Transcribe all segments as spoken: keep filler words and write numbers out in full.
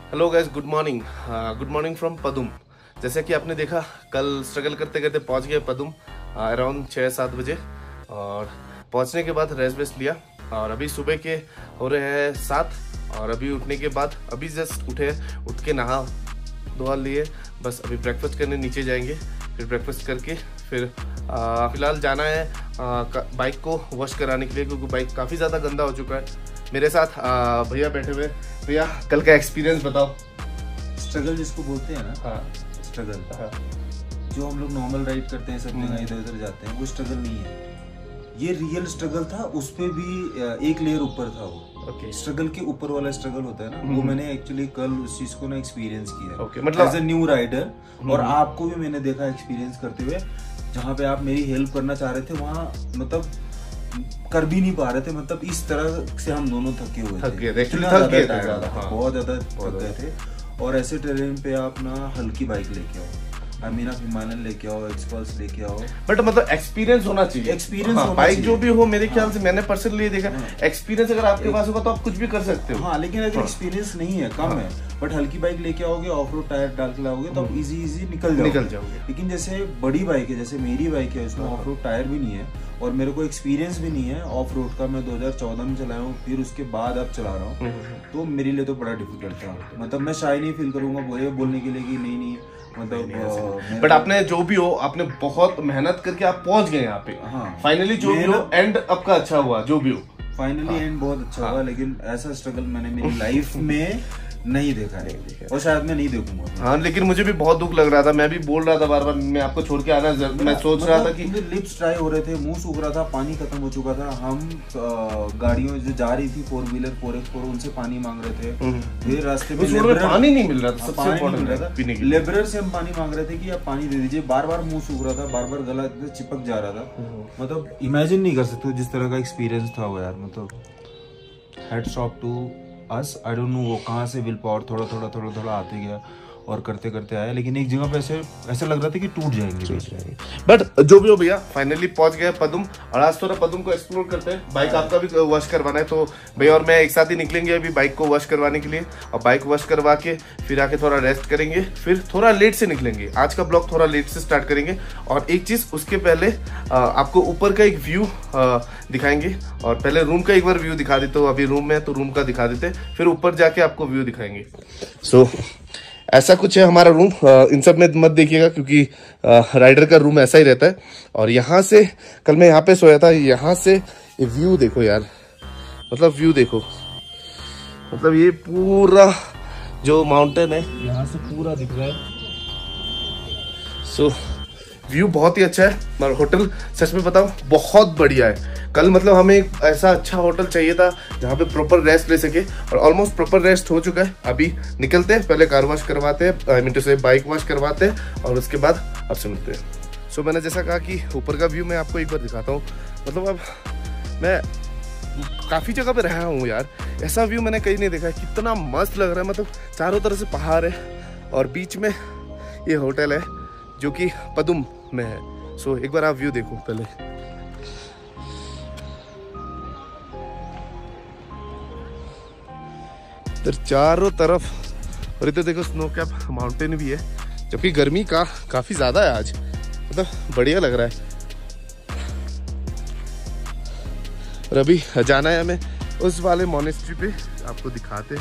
Hello guys, good morning. Good morning from Padum. जैसे कि आपने देखा, कल स्ट्रगल करते करते पहुंच गए पदुम अराउंड छः सात बजे, और पहुंचने के बाद रेस्ट वेस्ट लिया। और अभी सुबह के हो रहे हैं सात, और अभी उठने के बाद अभी जस्ट उठे, उठ के नहा धोआ लिए, बस अभी ब्रेकफास्ट करने नीचे जाएंगे। फिर ब्रेकफास्ट करके फिर फिलहाल जाना है आ, बाइक को वॉश कराने के लिए, क्योंकि बाइक काफ़ी ज़्यादा गंदा हो चुका है। मेरे साथ भैया बैठे हुए। भैया, कल का एक्सपीरियंस बताओ। स्ट्रगल जिसको बोलते हैं ना, हाँ, स्ट्रगल हाँ। जो हम लोग नॉर्मल राइड करते हैं, सब जगह इधर उधर जाते हैं, वो स्ट्रगल नहीं है। ये रियल स्ट्रगल था, उस पे भी एक लेयर ऊपर था वो। Okay. स्ट्रगल के ऊपर वाला स्ट्रगल होता है ना, वो मैंने एक्चुअली कल उस चीज को ना एक्सपीरियंस किया है। okay, मतलब एज अ न्यू राइडर, और आपको भी मैंने देखा एक्सपीरियंस करते हुए। जहाँ पे आप मेरी हेल्प करना चाह रहे थे, वहाँ मतलब कर भी नहीं पा रहे थे। मतलब इस तरह से हम दोनों थके हुए थक गए थे, थे, थक गए थे ज़्यादा, हाँ। बहुत ज्यादा थक गए थे। और ऐसे ट्रेन पे आप ना हल्की बाइक लेके आओ, आई मीन आप हिमालयन लेके आओ, एक्सपल्स लेके आओ, बट मतलब एक्सपीरियंस होना चाहिए। एक्सपीरियंस हाँ, होना बाइक चाहिए। जो भी हो, मेरे ख्याल हाँ। से मैंने पर्सनली देखा, एक्सपीरियंस अगर आपके पास होगा तो आप कुछ भी कर सकते हो। हाँ, लेकिन अगर हाँ। एक्सपीरियंस नहीं है, कम हाँ। है, बट हल्की बाइक लेके आओगे, ऑफ रोड टायर डाल के लाओगे, तो आप इजी इजी निकल जाओगे निकल जाओगे। लेकिन जैसे बड़ी बाइक है, जैसे मेरी बाइक है, उसमें ऑफ रोड टायर भी नहीं है, और मेरे को एक्सपीरियंस भी नहीं है ऑफ रोड का। मैं दो हज़ार चौदह में चलाया हूँ, फिर उसके बाद अब चला रहा हूँ, तो मेरे लिए तो बड़ा डिफिकल्ट था। मतलब मैं शाय नहीं फील करूंगा वो बोलने के लिए कि नहीं नहीं, मतलब बट आपने जो भी हो, आपने बहुत मेहनत करके आप पहुंच गए यहाँ पे। हाँ, फाइनली जो भी हो, एंड आपका अच्छा हुआ, जो भी हो फाइनली एंड बहुत अच्छा हुआ। लेकिन ऐसा स्ट्रगल मैंने मेरी लाइफ में नहीं देखा है, और शायद मैं नहीं देखूंगा। हाँ, लेकिन मुझे भी बहुत दुख लग रहा था। मैं भी बोल रहा था बार बार, मैं आपको छोड़ के आना, मैं सोच रहा था कि लिप्स ड्राई हो रहे थे, मुंह सूख रहा था, पानी खत्म हो चुका था। हम गाड़ियों जो जा रही थी, four wheeler four X four, उनसे पानी मांग रहे थे। फिर रास्ते में पानी नहीं मिल रहा था, सबसे इम्पोर्टेंट मिल रहा था। लेबरर से हम पानी मांग रहे थे कि आप पानी दे दीजिए। बार बार मुंह सूख रहा था, बार बार गला चिपक जा रहा था। मतलब इमेजिन नहीं कर सकते जिस तरह का एक्सपीरियंस था वो, यार। मतलब heads off to us. I don't know वो कहाँ से विल पावर थोड़ा थोड़ा थोड़ा थोड़ा आते गया और करते करते आया, लेकिन एक जगह पे ऐसे ऐसा लग रहा था कि टूट जाएंगे। बट जो भी हो भैया, फाइनली पहुंच गए पदुम, और आज थोड़ा पदुम को एक्सप्लोर करते हैं। बाइक आपका भी वॉश करवाना है, तो भैया और मैं एक साथ ही निकलेंगे अभी बाइक को वॉश करवाने के लिए। और बाइक वॉश करवा के फिर आके थोड़ा रेस्ट करेंगे, फिर थोड़ा लेट से निकलेंगे। आज का ब्लॉग थोड़ा लेट से स्टार्ट करेंगे। और एक चीज़, उसके पहले आपको ऊपर का एक व्यू दिखाएंगे, और पहले रूम का एक बार व्यू दिखा देते हो। अभी रूम में है तो रूम का दिखा देते, फिर ऊपर जाके आपको व्यू दिखाएंगे। सो so, ऐसा कुछ है हमारा रूम। इन सब में मत देखिएगा, क्योंकि राइडर का रूम ऐसा ही रहता है। और यहाँ से कल मैं यहाँ पे सोया था, यहाँ से ये व्यू देखो यार, मतलब व्यू देखो, मतलब ये पूरा जो माउंटेन है यहाँ से पूरा दिख रहा है। सो so, व्यू बहुत ही अच्छा है। और होटल सच में बताओ बहुत बढ़िया है। कल मतलब हमें एक ऐसा अच्छा होटल चाहिए था जहाँ पे प्रॉपर रेस्ट ले सके, और ऑलमोस्ट प्रॉपर रेस्ट हो चुका है। अभी निकलते हैं, पहले कार वॉश करवाते हैं, आई मीन टू से बाइक वॉश करवाते हैं, और उसके बाद आपसे मिलते हैं। सो so, मैंने जैसा कहा कि ऊपर का व्यू मैं आपको एक बार दिखाता हूँ। मतलब अब मैं काफ़ी जगह पे रहा हूँ यार, ऐसा व्यू मैंने कहीं नहीं देखा है। कितना मस्त लग रहा है, मतलब चारों तरफ से पहाड़ है और बीच में ये होटल है जो कि पदुम में है। सो so, एक बार आप व्यू देखो पहले। इधर चारों तरफ, और इधर देखो स्नो कैप माउंटेन भी है, जबकि गर्मी का काफी ज्यादा है आज, मतलब बढ़िया लग रहा है। और अभी जाना है हमें उस वाले मोनेस्ट्री पे, आपको दिखाते,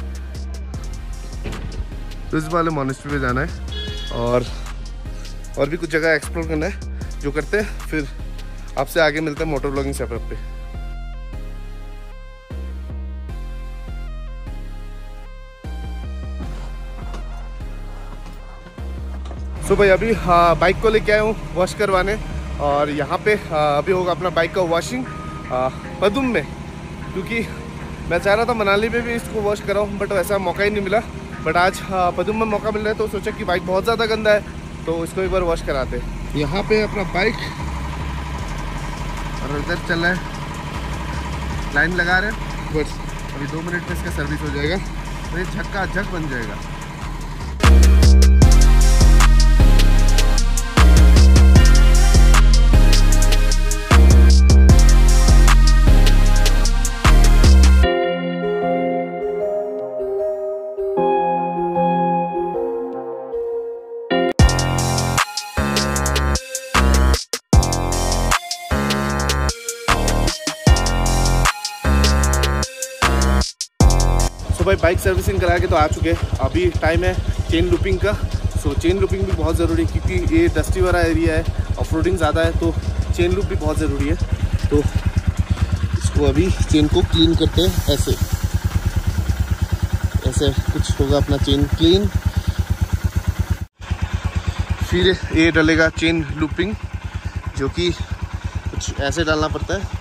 उस वाले मोनेस्ट्री पे जाना है, और और भी कुछ जगह एक्सप्लोर करना है, जो करते हैं फिर आपसे आगे मिलते हैं मोटर ब्लॉगिंग सेटअप पे। तो भाई अभी हाँ, बाइक को लेके आया हूँ वॉश करवाने, और यहाँ पे हाँ, अभी होगा अपना बाइक का वॉशिंग पदुम में, क्योंकि मैं चाह रहा था मनाली में भी इसको वॉश कराऊँ, बट वैसा मौका ही नहीं मिला। बट आज हाँ, पदुम में मौका मिल रहा है, तो सोचा कि बाइक बहुत ज़्यादा गंदा है, तो इसको एक बार वॉश कराते हैं। यहाँ पे अपना बाइक, और इधर चल रहा है, लाइन लगा रहे हैं, बस अभी दो मिनट में इसका सर्विस हो जाएगा, तो ये झक्का झक बन जाएगा। भाई बाइक सर्विसिंग करा के तो आ चुके हैं। अभी टाइम है चेन लूपिंग का। सो चेन लूपिंग भी बहुत ज़रूरी है क्योंकि ये डस्टी वाला एरिया है, ऑफ रोडिंग ज़्यादा है, तो चेन लूप भी बहुत ज़रूरी है। तो इसको अभी चेन को क्लीन करते हैं। ऐसे ऐसे कुछ होगा अपना चेन क्लीन। फिर ये डलेगा चेन लूपिंग, जो कि कुछ ऐसे डालना पड़ता है।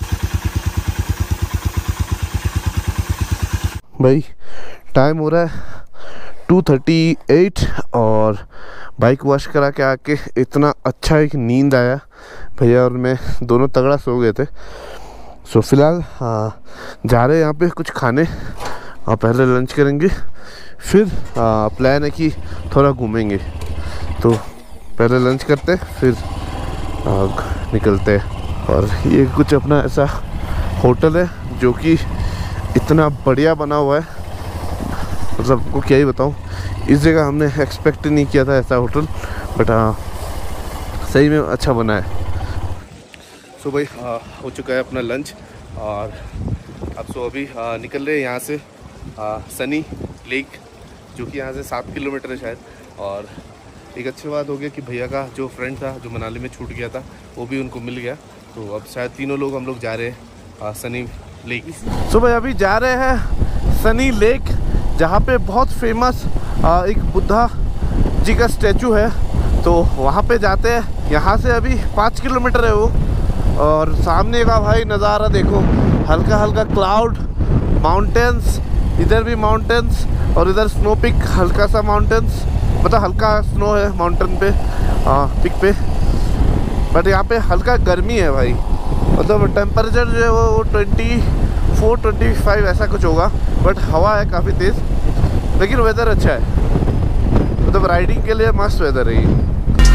भाई टाइम हो रहा है टू थर्टी एट और बाइक वॉश करा के आके इतना अच्छा एक नींद आया भैया और मैं दोनों तगड़ा सो गए थे। सो फिलहाल हाँ जा रहे हैं यहाँ पे कुछ खाने, और पहले लंच करेंगे, फिर आ, प्लान है कि थोड़ा घूमेंगे। तो पहले लंच करते फिर आ, निकलते हैं। और ये कुछ अपना ऐसा होटल है जो कि इतना बढ़िया बना हुआ है, मतलब आपको क्या ही बताऊँ। इस जगह हमने एक्सपेक्ट नहीं किया था ऐसा होटल, बट हाँ सही में अच्छा बना है। सो भाई आ, हो चुका है अपना लंच और अब सो अभी आ, निकल रहे हैं यहाँ से आ, सनी लेक, जो कि यहाँ से सात किलोमीटर है शायद। और एक अच्छी बात हो गया कि भैया का जो फ्रेंड था जो मनाली में छूट गया था वो भी उनको मिल गया। तो अब शायद तीनों लोग हम लोग जा रहे हैं आ, सनी लेक। सो भाई अभी जा रहे हैं सनी लेक, जहाँ पे बहुत फेमस एक बुद्धा जी का स्टैचू है, तो वहाँ पे जाते हैं। यहाँ से अभी पाँच किलोमीटर है वो, और सामने का भाई नज़ारा देखो, हल्का हल्का क्लाउड, माउंटेन्स, इधर भी माउंटेन्स और इधर स्नो पिक, हल्का सा माउंटेन्स, मतलब हल्का स्नो है माउंटेन पे आ, पिक पे। बट यहाँ पे हल्का गर्मी है भाई, मतलब टेम्परेचर जो है वो ट्वेंटी फोर ट्वेंटी फाइव ऐसा कुछ होगा, बट हवा है काफ़ी तेज़, लेकिन वेदर अच्छा है, मतलब राइडिंग के लिए मस्त वेदर है ये।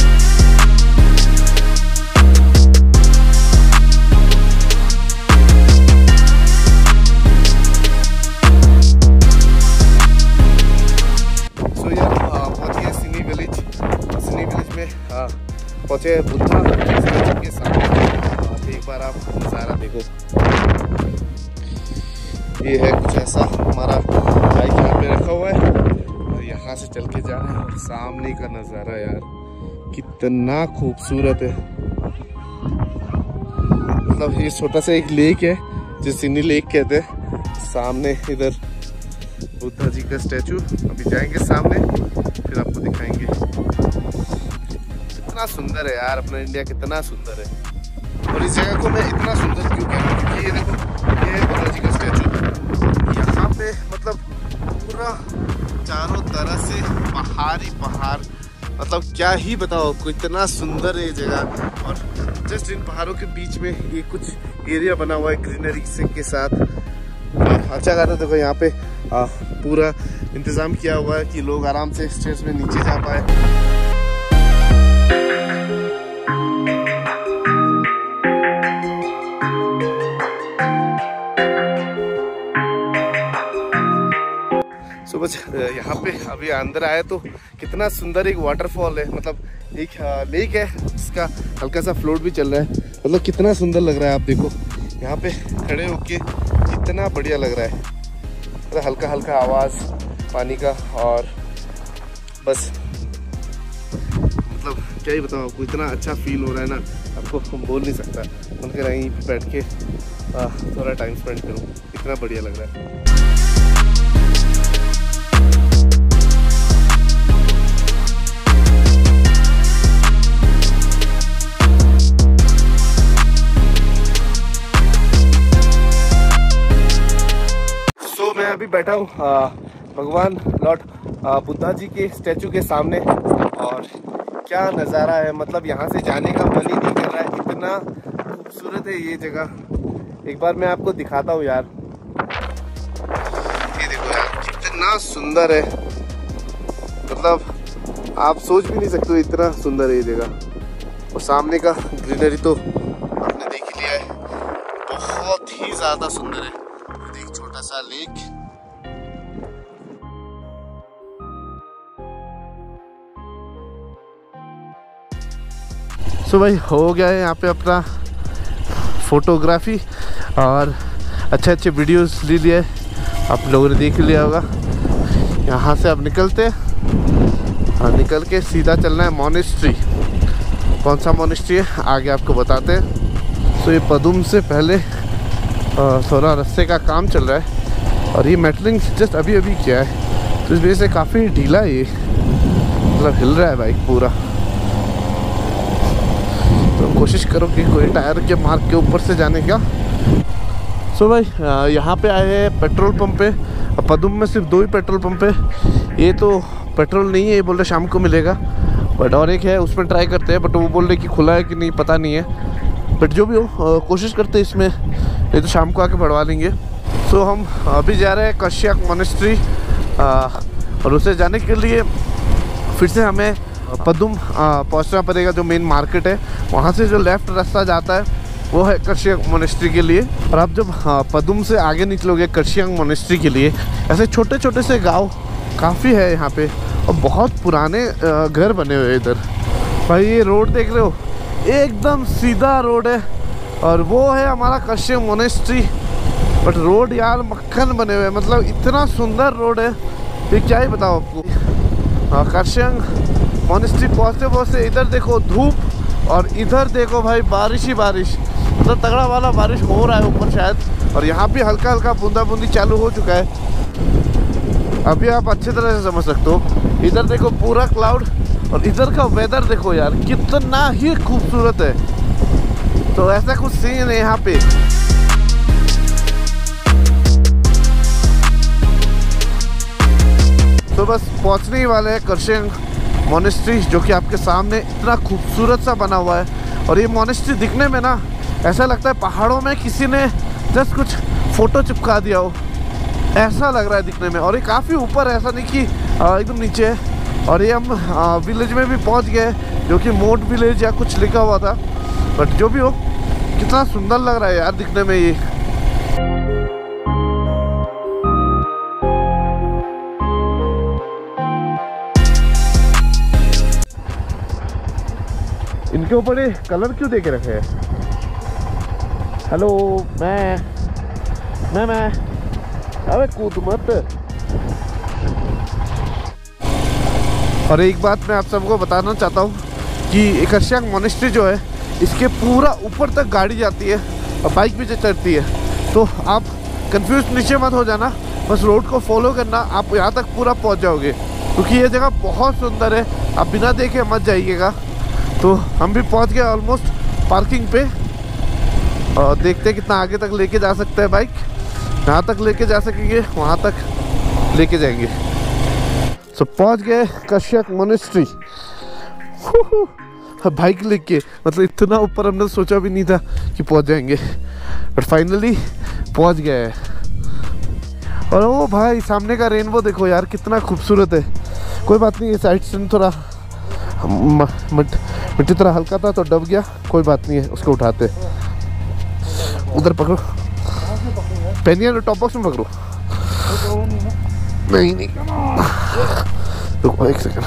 सो यार पहुँच गए सिनी विलेज। सिनी विलेज में पहुँचे बुद्धा के सामने। एक बार आप नज़ारा देखो, ये है कुछ ऐसा, हमारा बाइक यहाँ पे रखा हुआ है और यहाँ से चल के जा रहे हैं, और सामने का नज़ारा यार कितना खूबसूरत है। मतलब ये छोटा सा एक लेक है जो सिनी लेक कहते हैं। सामने इधर बुद्धा जी का स्टैचू, अभी जाएंगे सामने फिर आपको दिखाएंगे। कितना सुंदर है यार अपना इंडिया, कितना सुंदर है। और इस जगह को मैं इतना सुंदर क्यों कहता हूँ क्योंकि ये देखो, ये है बुद्धा जी का स्टैचू। यहाँ पे मतलब पूरा चारों तरफ से पहाड़ ही पहाड़, मतलब क्या ही बताओ आपको, इतना सुंदर है ये जगह। और जस्ट इन पहाड़ों के बीच में ये कुछ एरिया बना हुआ है ग्रीनरी से के साथ। अच्छा खासा देखो यहाँ पे आ, पूरा इंतजाम किया हुआ है कि लोग आराम से स्टेज में नीचे जा पाए। सो बस यहाँ पे अभी अंदर आया तो कितना सुंदर एक वाटरफॉल है, मतलब एक लेक है, इसका हल्का सा फ्लोट भी चल रहा है। मतलब कितना सुंदर लग रहा है, आप देखो यहाँ पे खड़े होके कितना बढ़िया लग रहा है। मतलब हल्का हल्का आवाज़ पानी का, और बस मतलब क्या ही बताऊँ आपको, इतना अच्छा फील हो रहा है ना, आपको हम बोल नहीं सकता। मन कर यहीं पे बैठ के आ, थोड़ा टाइम स्पेंड करूँ, इतना बढ़िया लग रहा है। मैं अभी बैठा हूँ भगवान लॉर्ड बुद्धा जी के स्टैचू के सामने, और क्या नज़ारा है, मतलब यहाँ से जाने का मन ही नहीं कर रहा है, इतना खूबसूरत है ये जगह। एक बार मैं आपको दिखाता हूँ यार, ये देखो यार कितना सुंदर है, मतलब आप सोच भी नहीं सकते इतना सुंदर है ये जगह। और सामने का ग्रीनरी तो आपने देख लिया है, बहुत ही ज़्यादा सुंदर है। एक छोटा सा लेक, सो भाई हो गया है यहाँ पे अपना फोटोग्राफी और अच्छे अच्छे वीडियोस ले लिए। आप लोगों ने देख लिया होगा। यहाँ से अब निकलते हैं और निकल के सीधा चलना है मोनेस्ट्री। कौन सा मोनेस्ट्री है आगे आपको बताते हैं। तो ये पदुम से पहले थोड़ा रास्ते का काम चल रहा है और ये मेटलिंग जस्ट अभी अभी किया है, तो इस वजह से काफ़ी ढीला है ये, मतलब हिल रहा है बाइक पूरा। तो कोशिश करो कि कोई टायर के मार्क के ऊपर से जाने का। सो so भाई यहाँ पे आए हैं पेट्रोल पंप पे। पदुम में सिर्फ दो ही पेट्रोल पंप है। ये तो पेट्रोल नहीं है, ये बोल रहे शाम को मिलेगा, बट और एक है उसमें ट्राई करते हैं, बट वो बोल रहे कि खुला है कि नहीं पता नहीं है। बट जो भी हो कोशिश करते हैं इसमें, ये तो शाम को आके बढ़वा लेंगे। सो so, हम अभी जा रहे हैं कश्यक मोनेस्ट्री और उसे जाने के लिए फिर से हमें पदुम पहुंचना पड़ेगा, जो मेन मार्केट है। वहाँ से जो लेफ़्ट रास्ता जाता है वो है कश्यक मोनेस्ट्री के लिए। और आप जब पदुम से आगे निकलोगे कश्यक मोनेस्ट्री के लिए, ऐसे छोटे छोटे से गांव काफ़ी है यहाँ पे और बहुत पुराने घर बने हुए इधर। भाई ये रोड देख रहे हो, एकदम सीधा रोड है और वो है हमारा कश्यक मोनेस्ट्री। बट रोड यार मक्खन बने हुए, मतलब इतना सुंदर रोड है ये क्या ही बताओ आपको। कश्यक मोनेस्ट्री पहुँचते पहुँचते इधर देखो धूप और इधर देखो भाई बारिश ही बारिश, मतलब तगड़ा वाला बारिश हो रहा है ऊपर शायद, और यहाँ भी हल्का हल्का बूंदा बूंदी चालू हो चुका है। अभी आप अच्छी तरह से समझ सकते हो। इधर देखो पूरा क्लाउड और इधर का वेदर देखो यार कितना ही खूबसूरत है। तो ऐसा कुछ सीन है यहाँ पे। तो बस पहुँचने ही वाले हैं कश्यक मोनेस्ट्री, जो कि आपके सामने इतना खूबसूरत सा बना हुआ है। और ये मोनेस्ट्री दिखने में ना ऐसा लगता है पहाड़ों में किसी ने जस्ट कुछ फ़ोटो चिपका दिया हो, ऐसा लग रहा है दिखने में। और ये काफ़ी ऊपर है, ऐसा नहीं कि एकदम नीचे है। और ये हम विलेज में भी पहुंच गए, जो कि मोट विलेज या कुछ लिखा हुआ था, बट जो भी हो कितना सुंदर लग रहा है यार दिखने में ये। इनके ऊपर ये कलर क्यों दे के रखे हैं? हेलो मैं मैं मैं अबे कूद मत। और एक बात मैं आप सबको बताना चाहता हूँ कि कश्यक मोनेस्ट्री जो है इसके पूरा ऊपर तक गाड़ी जाती है और बाइक भी चढ़ती है। तो आप कंफ्यूज नीचे मत हो जाना, बस रोड को फॉलो करना, आप यहाँ तक पूरा पहुँच जाओगे, क्योंकि ये जगह बहुत सुंदर है, आप बिना देखे मत जाइएगा। तो हम भी पहुँच गए ऑलमोस्ट पार्किंग पे और देखते हैं कितना आगे तक लेके जा सकते हैं बाइक। जहाँ तक लेके जा सकेंगे वहाँ तक लेके जाएंगे। सो पहुँच गए कश्यक मोनेस्ट्री बाइक लेके, मतलब इतना ऊपर हमने सोचा भी नहीं था कि पहुँच जाएंगे, बट फाइनली पहुँच गए। और वो भाई सामने का रेनबो देखो यार कितना खूबसूरत है। कोई बात नहीं, ये साइड से थोड़ा मिट्टी थोड़ा हल्का था तो दब गया, कोई बात नहीं है, उसको उठाते। उधर पकड़ो, पेनिया टॉप बॉक्स में पकड़ो। नहीं नहीं रुको एक सेकंड,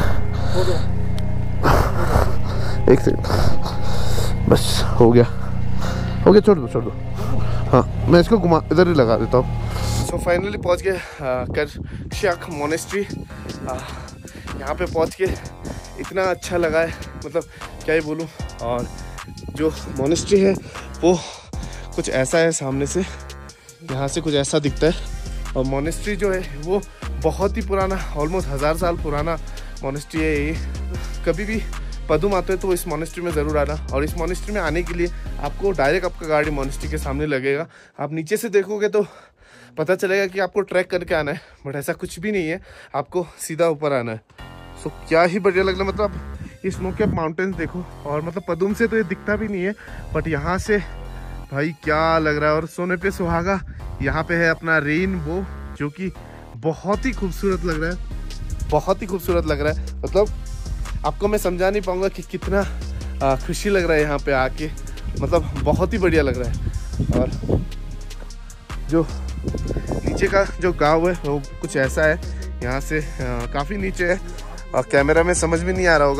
एक सेकंड बस, हो गया हो गया छोड़ दो छोड़ दो। हाँ मैं इसको घुमा इधर ही लगा देता हूँ। सो फाइनली पहुँच गए कश्यक मोनेस्ट्री। यहाँ पे पहुँच के इतना अच्छा लगा है, मतलब क्या ही बोलूँ। और जो मोनेस्ट्री है वो कुछ ऐसा है, सामने से यहाँ से कुछ ऐसा दिखता है। और मोनेस्ट्री जो है वो बहुत ही पुराना, ऑलमोस्ट हज़ार साल पुराना मोनेस्ट्री है ये। कभी भी पदुम आते हैं तो इस मोनेस्ट्री में ज़रूर आना। और इस मोनेस्ट्री में आने के लिए आपको डायरेक्ट आपका गाड़ी मोनेस्ट्री के सामने लगेगा। आप नीचे से देखोगे तो पता चलेगा कि आपको ट्रैक करके आना है, बट ऐसा कुछ भी नहीं है, आपको सीधा ऊपर आना है। सो क्या ही बढ़िया लग रहा है, मतलब ये स्नो कैप माउंटेन्स देखो। और मतलब पदुम से तो ये दिखता भी नहीं है, बट यहाँ से भाई क्या लग रहा है। और सोने पे सुहागा, यहाँ पे है अपना रेनबो, जो कि बहुत ही खूबसूरत लग रहा है, बहुत ही खूबसूरत लग रहा है। मतलब आपको मैं समझा नहीं पाऊंगा कि कितना आ, खुशी लग रहा है यहाँ पे आके, मतलब बहुत ही बढ़िया लग रहा है। और जो नीचे का जो गांव है वो कुछ ऐसा है, यहाँ से काफ़ी नीचे है और कैमरा में समझ भी नहीं आ रहा होगा।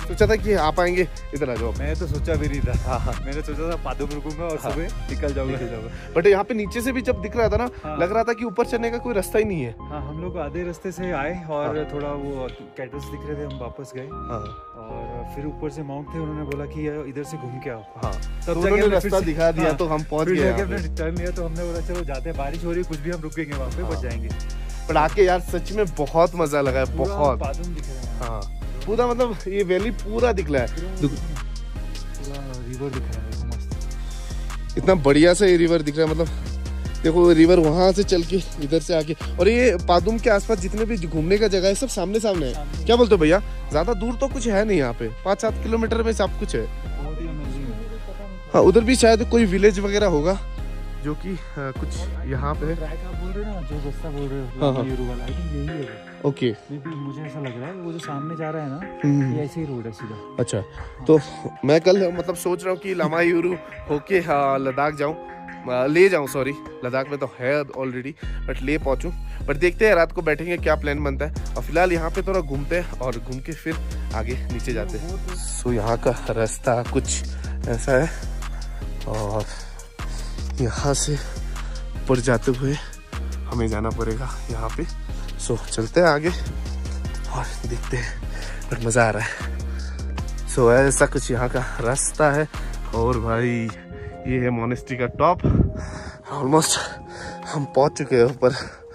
सोचा था कि आप आएंगे, इधर आ जाओ। मैं तो सोचा भी नहीं था। हाँ हाँ मैंने सोचा था पादुम रुकूंगा और हाँ। सुबह निकल जाऊंगा जाऊंगा बट यहाँ पे नीचे से भी जब दिख रहा था ना, हाँ। लग रहा था कि ऊपर चढ़ने का कोई रास्ता ही नहीं है। हाँ, हम लोग आधे रास्ते से आए और हाँ। थोड़ा वो कैटल्स दिख रहे थे, हम वापस गए हाँ और फिर ऊपर से माउंट थे, उन्होंने बोला कि इधर से घूम के आओ। हाँ तब तो जाके उन्होंने हमने रास्ता फिर से- दिखा दिया हाँ, तो हम पहुंच फिर गए जाके यहाँ हमने पे। टर्न लिया तो हमने बोला चलो जाते हैं, बारिश हो रही है कुछ भी हम रुकेंगे वहाँ पे, बच जाएंगे। पर आके यार सच में बहुत मजा लगा है, पूरा बहुत। पादुम दिख रहा है। हाँ पूरा मतलब ये वैली पूरा दिख रहा है, पूरा रिवर दिख रहा है, देखो मस्त। इतना बढ़िया से ये रिवर दिख रहा है। मतलब देखो रिवर वहां से चल के इधर से आके, और ये पादुम के आसपास जितने भी घूमने का जगह है सब सामने सामने है। क्या बोलते हो भैया? ज्यादा दूर तो कुछ है नहीं यहाँ पे, पाँच सात किलोमीटर में सब कुछ है। बहुत ही अमेजिंग है। हाँ उधर भी शायद कोई विलेज वगैरह होगा जो कि हाँ, कुछ यहाँ पे है। ट्रैक आप बोल रहे हो ना, जो रास्ता बोल रहे हो हाँ, हाँ। यूरू वाला, आई थिंक यही है वो। ओके मे बी मुझे ऐसा लग रहा है वो जो सामने जा रहा है ना, हम्म। ये ऐसे ही रोड है सीधा। अच्छा तो मैं कल मतलब सोच रहा हूँ कि लामा यूरू होके हाँ, लद्दाख जाऊँ, ले जाऊँ सॉरी, लद्दाख में तो है ऑलरेडी, बट ले पहुँचूँ। बट देखते हैं रात को बैठेंगे क्या प्लान बनता है। और फिलहाल यहाँ पे थोड़ा घूमते हैं और घूम के फिर आगे नीचे जाते हैं। सो यहाँ का रास्ता कुछ ऐसा है और यहाँ से ऊपर जाते हुए हमें जाना पड़ेगा यहाँ पे। सो चलते हैं आगे और देखते हैं, बट मज़ा आ रहा है। सो ऐसा कुछ यहाँ का रास्ता है। और भाई ये है मोनेस्ट्री का टॉप, ऑलमोस्ट हम पहुंच चुके हैं ऊपर।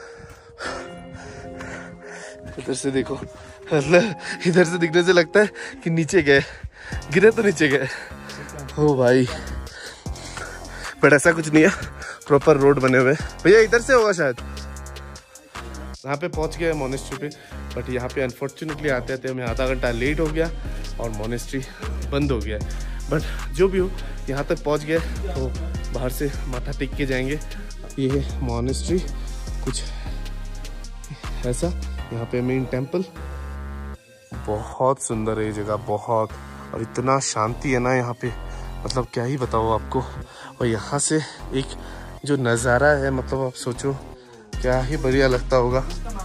इधर से देखो, इधर से दिखने से लगता है कि नीचे गए, गिरे तो नीचे गए। ओ भाई बट ऐसा कुछ नहीं है, प्रॉपर रोड बने हुए। भैया इधर से होगा शायद। यहाँ पे पहुंच गए मोनेस्ट्री पे, बट यहाँ पे अनफॉर्चुनेटली आते आते हमें आधा घंटा लेट हो गया और मोनेस्ट्री बंद हो गया। बट जो भी हो यहाँ तक पहुँच गए तो बाहर से माथा टेक के जाएंगे। ये है मोनेस्ट्री कुछ ऐसा, यहाँ पे मेन टेम्पल। बहुत सुंदर है ये जगह, बहुत, और इतना शांति है ना यहाँ पे, मतलब क्या ही बताओ आपको। और यहाँ से एक जो नज़ारा है, मतलब आप सोचो क्या ही बढ़िया लगता होगा।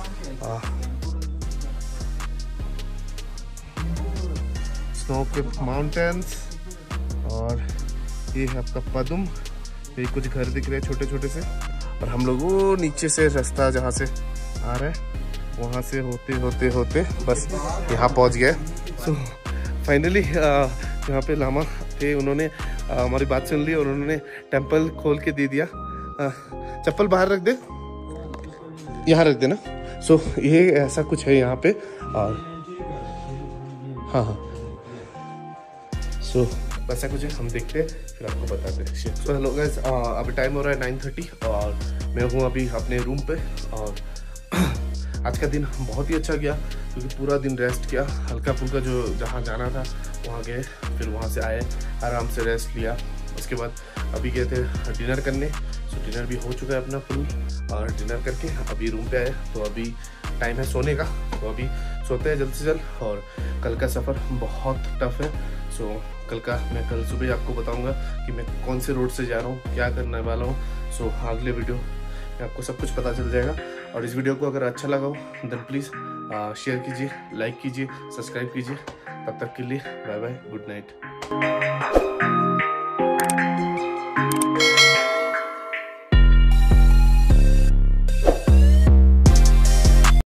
स्नो के माउंटेन्स, और ये है आपका पदुम। ये कुछ घर दिख रहे हैं छोटे छोटे से, और हम लोग वो नीचे से रास्ता जहाँ से आ रहा है वहाँ से होते होते होते बस यहाँ पहुँच गए। सो फाइनली यहाँ पे लामा थे, उन्होंने आ, हमारी बात सुन ली और उन्होंने टेम्पल खोल के दे दिया। आ, चप्पल बाहर रख दे, यहाँ रख देना। सो so, ये ऐसा कुछ है यहाँ पे। और हाँ हाँ सो so, ऐसा कुछ है, हम देखते हैं फिर आपको बताते हैं। सो हेलो गाइस, अभी टाइम हो रहा है नाइन थर्टी और मैं हूँ अभी अपने रूम पे। और आज का दिन बहुत ही अच्छा गया क्योंकि पूरा दिन रेस्ट किया, हल्का फुल्का जो जहाँ जाना था वहाँ गए, फिर वहाँ से आए, आराम से रेस्ट लिया। उसके बाद अभी गए थे डिनर करने। सो डिनर भी हो चुका है अपना फुल, और डिनर करके अभी रूम पे आए तो अभी टाइम है सोने का, तो अभी सोते हैं जल्द से जल्द। और कल का सफ़र बहुत टफ है। सो कल का मैं कल सुबह आपको बताऊंगा कि मैं कौन से रोड से जा रहा हूँ, क्या करने वाला हूँ। सो अगले वीडियो में आपको सब कुछ पता चल जाएगा। और इस वीडियो को अगर अच्छा लगा हो देन प्लीज़ शेयर कीजिए, लाइक कीजिए, सब्सक्राइब कीजिए। तब तक के लिए बाय बाय, गुड नाइट।